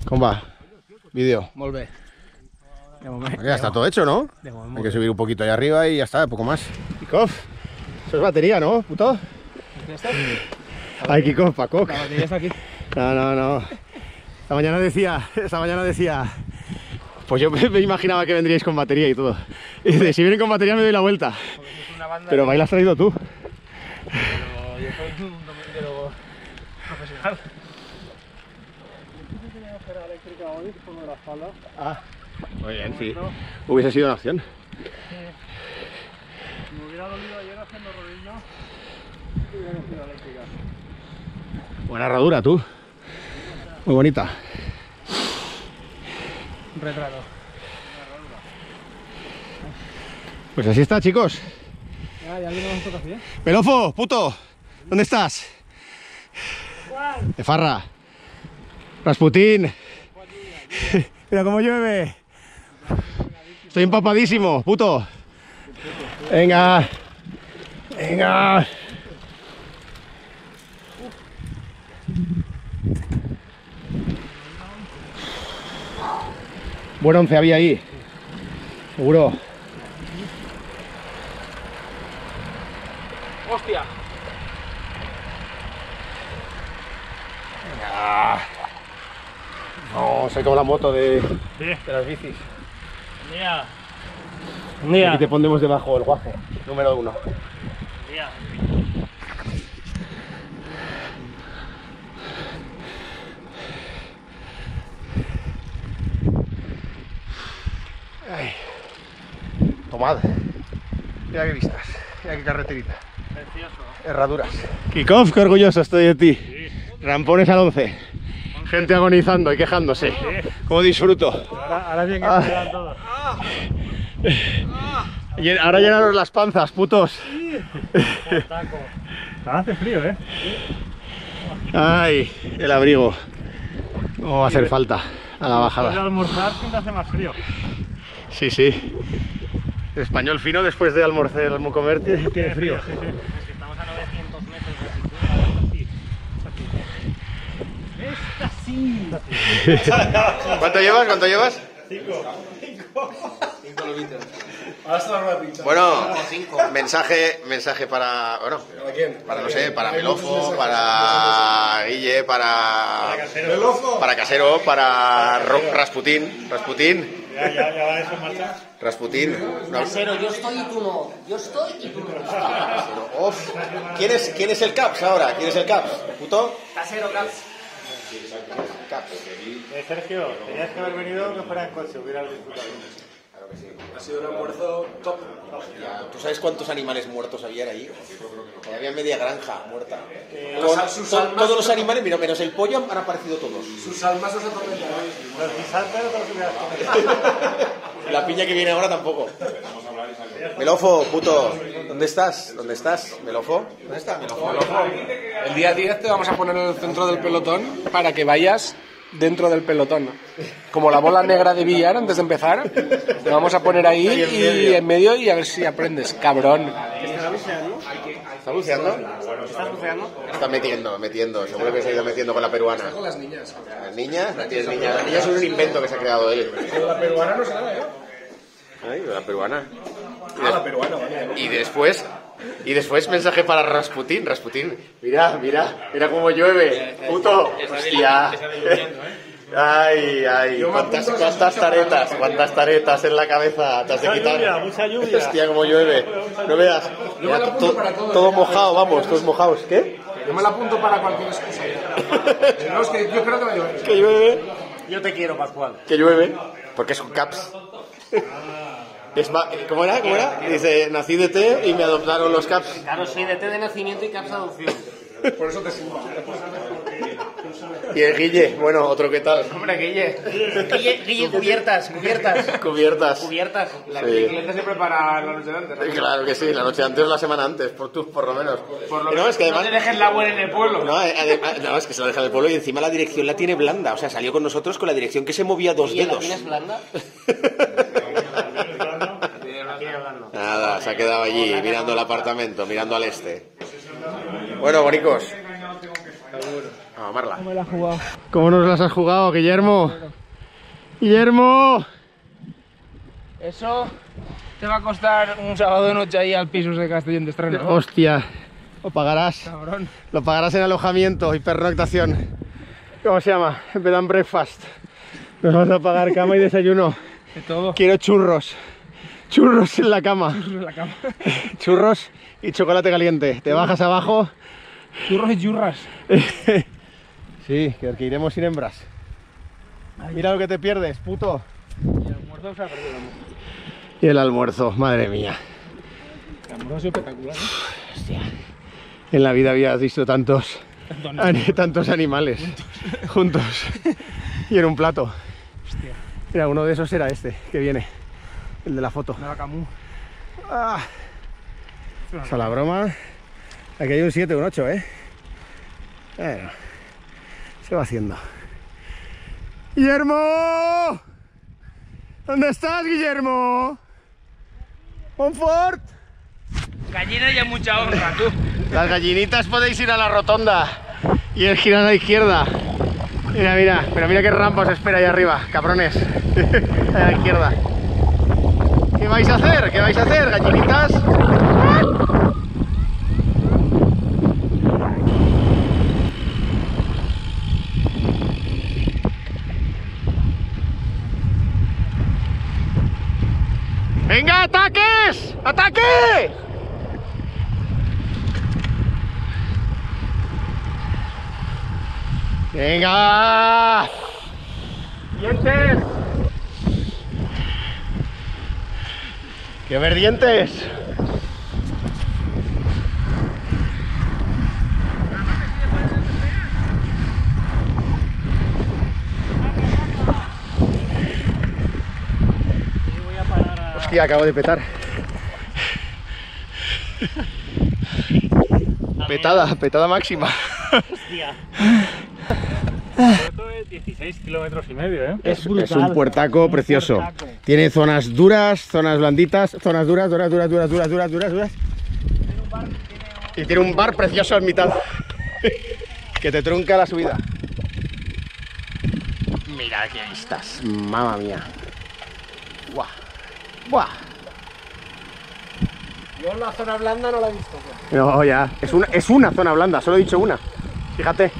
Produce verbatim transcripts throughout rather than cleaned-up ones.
¿Cómo va? Vídeo. Molt bé. De moment. Ya está todo hecho, ¿no? De moment, Hay que subir un poquito ahí arriba y ya está, poco más. Kickoff. Eso es batería, ¿no, puto? ¿Ya está? Ay, Kickoff, pa' coc. La batería está aquí. No, no, no. Esta mañana decía, esta mañana decía... Pues yo me imaginaba que vendríais con batería y todo. Y dice, si vienen con batería me doy la vuelta. Pero me la has traído tú. Pero yo soy un dominguero profesional. Ah, muy bien, sí. Hubiese sido una opción. Si me hubiera dolido ayer haciendo rodillo, hubiera cogido eléctrica. Buena herradura, tú. Muy bonita. Un retrato. Pues así está, chicos. Ya, ya alguien nos toca así, ¿eh? Pelofo, puto, ¿dónde estás? Juan. De farra. Rasputín. Mira cómo llueve. Estoy empapadísimo, puto. Venga. Venga. Buen once había ahí. Seguro. ¡Hostia! Ah. No, soy como la moto de, Sí. de las bicis. Mira. Y aquí te pondremos debajo el guaje, número uno. Mira. Ay. Tomad. Mira qué vistas, mira qué carreterita. Precioso. Herraduras. Kickoff, qué orgulloso estoy de ti. Sí. Rampones al once. Gente agonizando y quejándose. Sí. Cómo disfruto. Ahora, ahora bien que Ah. se quedan todos. Y ahora llenaros las panzas, putos. Taco. Hace frío, ¿eh? Ay, el abrigo. No va a hacer falta a la Después de bajada. almorzar siempre hace más frío. Sí, sí. El español fino después de almorzar, el comer tiene, tiene frío. Sí, sí. Es que estamos a novecientos metros de altitud. Esta sí. Esta sí. ¿Cuánto llevas? ¿Cuánto llevas? Bueno, mensaje, mensaje para, bueno, para no sé, para Melofo, para Guille, para para Casero, para Ro- Rasputín, Rasputín, Ya, ya, ya va eso en marcha. Rasputín. No. Casero, yo estoy y tú no. Yo estoy y tú no. Uf. ¿Quién es, quién es el Caps ahora? ¿Quién es el Caps? ¿Puto? Casero, Caps. Caps. Eh, Sergio, tenías que haber venido que fuera en coche, hubieras disfrutado. Ha sido un almuerzo top. ¿Tú sabes cuántos animales muertos había ahí? Había media granja muerta. Los- Con- sus to- almas- todos los animales, mira, menos el pollo, han aparecido todos. Sus almas os atormentan. Los guisantes no te los hubieras comido. La piña que viene ahora tampoco. Melofo, puto, ¿dónde estás? ¿Dónde estás? Melofo, ¿dónde está Melofo? El día diez te vamos a poner en el centro del pelotón para que vayas dentro del pelotón. Como la bola negra de billar antes de empezar, te vamos a poner ahí y en medio y a ver si aprendes. Cabrón. ¿Está buceando? ¿Estás buceando? Está metiendo, metiendo. Seguro que se ha ido metiendo con la peruana. Con las niñas. ¿Las niñas? No tienes niñas. Las niñas son un invento que se ha creado él. Pero la peruana no será, ¿eh? Ay, la peruana. Ah, la peruana, vale. Y después, y después mensaje para Rasputín. Rasputín, mira, mira, mira cómo llueve, puto. Hostia. Ay, ay, cuántas, cuántas taretas, cuántas taretas en la cabeza te has de Mucha quitar. lluvia, mucha lluvia. Hostia, cómo llueve. No veas. Yo me la Mira, apunto to- para todo, todo ¿eh? mojado, vamos, todos mojados. ¿Qué? Yo me la apunto para cualquier excusa. No, es que yo creo que va a llover. Que llueve, Yo te quiero, Pascual. que llueve, porque es un caps. Es ma- ¿Cómo era? ¿Cómo era? Dice, nací de té y me adoptaron los caps. Claro, soy de T de nacimiento y Caps adopción. Por eso te sigo. Y el Guille, bueno, otro que tal. Hombre, Guille. Guille, Guille, cubiertas, cubiertas. Cubiertas. Cubiertas. La Sí. bicicleta se prepara la noche de antes, ¿no? Claro que sí, la noche antes o la semana antes, por tú, por lo menos. Por lo no, es que no además. te dejes la buena en el pueblo. No, eh, además- no, es que se lo deja en el pueblo y encima la dirección la tiene blanda. O sea, salió con nosotros con la dirección que se movía dos ¿Y la dedos. tienes blanda? Nada, se ha quedado allí mirando el apartamento, mirando al este. Bueno, bonicos. A mamarla. ¿Cómo me la has jugado? ¿Cómo nos las has jugado, Guillermo? ¡Guillermo! Eso te va a costar un sábado de noche ahí al piso de Castellón de Estreno, ¿no? Hostia, lo pagarás. Cabrón. Lo pagarás en alojamiento y pernoctación. ¿Cómo se llama? Bed and breakfast. Nos vas a pagar cama y desayuno. De todo. Quiero churros. Churros en la cama. Churros en la cama. Churros y chocolate caliente. Te bajas abajo. Churros y churras. Sí, que que iremos sin hembras. Mira lo que te pierdes, puto. Y el almuerzo se ha perdido. Y el almuerzo, madre mía. El almuerzo ha sido espectacular, ¿eh? Hostia. En la vida habías visto tantos, an- tantos animales juntos y en un plato. Hostia. Mira, uno de esos era este que viene, el de la foto. Una vaca mu. Ah. O sea, la broma. Aquí hay un siete, un ocho, ¿eh? Bueno, se va haciendo. ¡Guillermo! ¿Dónde estás, Guillermo? ¡Monfort! Gallina y a mucha honra, tú. Las gallinitas podéis ir a la rotonda y el girar a la izquierda. Mira, mira, pero mira qué rampa os espera ahí arriba, cabrones. A la izquierda. ¿Qué vais a hacer? ¿Qué vais a hacer, gallinitas? ¡Venga, ataques! ¡Ataque! ¡Venga! ¡Dientes! ¡Qué ver dientes! Hostia, acabo de petar. Petada, petada máxima. Hostia. Esto es dieciséis kilómetros y medio, ¿eh? Es, es un puertaco precioso. puertaco. Tiene zonas duras, zonas blanditas, zonas duras, duras, duras, duras, duras, duras, duras, duras. Y tiene un bar precioso en mitad. Que te trunca la subida. Mira qué vistas, mamma mía. Buah. Buah. Yo la zona blanda no la he visto. No, ya. Es una, es una zona blanda, solo he dicho una. Fíjate.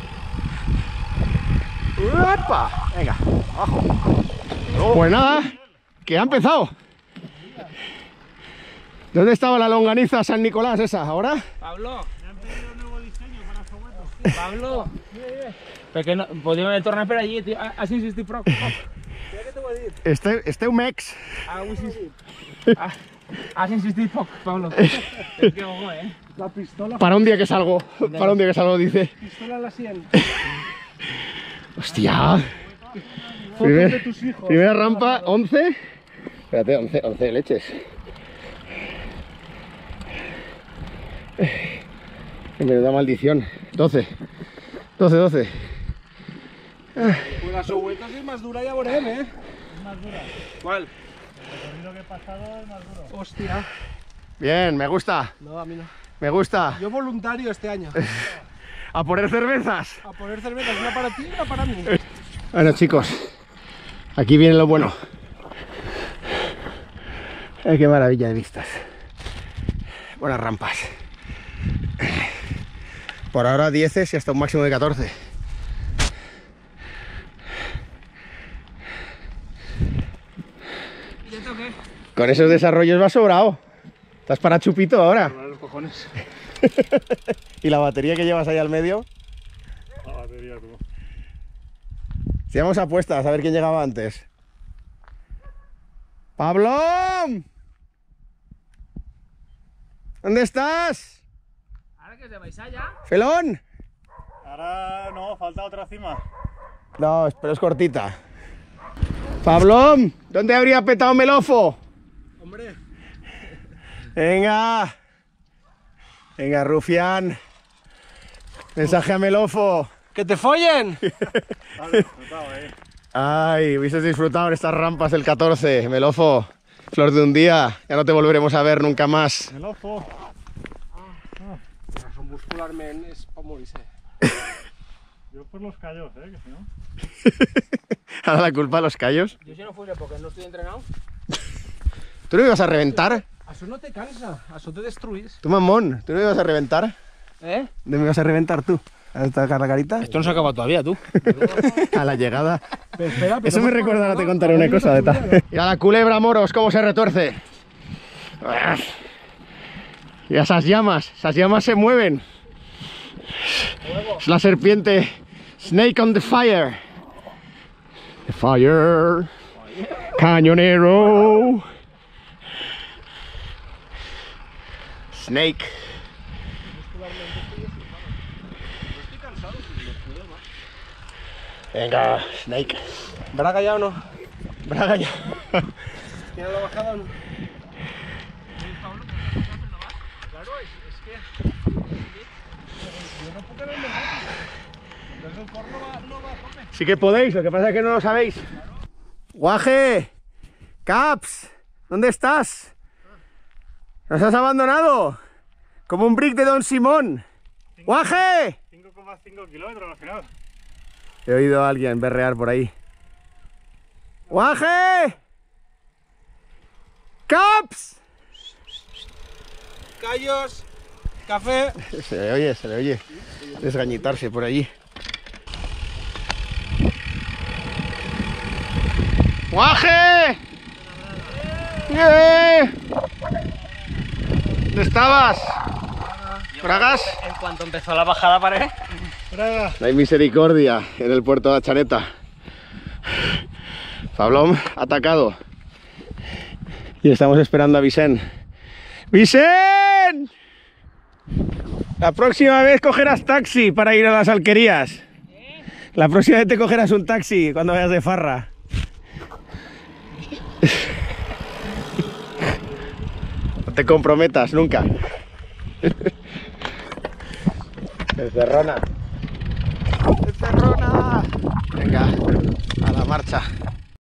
¡Uepa! Venga, abajo. Pues nada, que ha empezado. ¿Dónde estaba la longaniza San Nicolás esa? ¿Ahora? Pablo. Me han pedido un nuevo diseño para Soweto. Pablo. Perquè no, podíem tornar per allí, tio. Has insistit prou. Mira què t'ho he dit. Este, este Umex. Ah, ho insistit. Ah, has insistit poc, Pablo. Es que ojo, eh. La pistola. Para un día que salgo. Para un día que salgo, dice. Pistola en la sien. Hostia. Primer, primera rampa, once. Espérate, once, once leches. Me da maldición. doce. doce, doce. Pues la Soweto es más dura, ya verem, eh. Es más dura. ¿Cuál? El recorrido que he pasado es más duro. Hostia. Bien, me gusta. No, a mí no. Me gusta. Yo voluntario este año. A poner cervezas. A poner cervezas, una para ti y una para mí. Bueno, chicos, aquí viene lo bueno. Ay, qué maravilla de vistas. Buenas rampas. Por ahora diez y hasta un máximo de catorce. ¿Y esto qué? Con esos desarrollos va sobrado. Estás para chupito ahora. Los cojones. ¿Y la batería que llevas ahí al medio? La batería, tú. Hacíamos apuestas a ver quién llegaba antes. ¡Pablo! ¿Dónde estás? ¿Ahora que te vais allá? ¡Felón! Ahora no, falta otra cima. No, pero es cortita. Pablo, ¿dónde habría petado Melofo? Hombre. Venga. Venga, rufián. Mensaje a Melofo. ¡Que te follen! Has disfrutado, eh. Ay, hubieses disfrutado en estas rampas del catorce, Melofo. Flor de un día, ya no te volveremos a ver nunca más. Melofo. Son muscularment és per morir-se. Yo por los callos, eh, que si no. Ahora la culpa a los callos. Yo si no fuera porque no estoy entrenado. ¿Tú no ibas a reventar? Eso no te cansa, eso te destruyes. Tú, mamón, ¿tú no ibas a reventar? ¿Eh? ¿De me ibas a reventar tú? ¿A esta la carita? Esto no se ha acabado todavía, tú. A la llegada. Pero espera, pero Eso me recuerda, ahora te contaré una cosa de tal. Y a la culebra, moros, cómo se retuerce. Y a esas llamas, esas llamas se mueven. Es la serpiente Snake on the Fire. The Fire. Cañonero. Snake. Venga, Snake. ¿Braga ya o no? Braga ya. ¿Tiene la bajada o no? Claro, es, es que... Yo no puedo verlo rápido. Entonces el corno va, no va a tope. Sí que podéis, lo que pasa es que no lo sabéis. Guaje, Caps, ¿dónde estás? ¿Nos has abandonado? Como un brick de Don Simón. ¡Guaje! cinco coma cinco kilómetros al final. He oído a alguien berrear por ahí. ¡Guaje! ¡Caps! Callos, café. Se le oye, se le oye desgañitarse por allí. ¡Guaje! ¡Eh! ¿Dónde estabas? ¿Bragas? En cuanto empezó la bajada paré. Braga. No hay misericordia en el puerto de la Chaneta. Pablón atacado. Y estamos esperando a Vicent. ¡Vicent! La próxima vez cogerás taxi para ir a las alquerías. La próxima vez te cogerás un taxi cuando vayas de farra. No te comprometas nunca. Encerrona. Encerrona. Venga, a la marcha.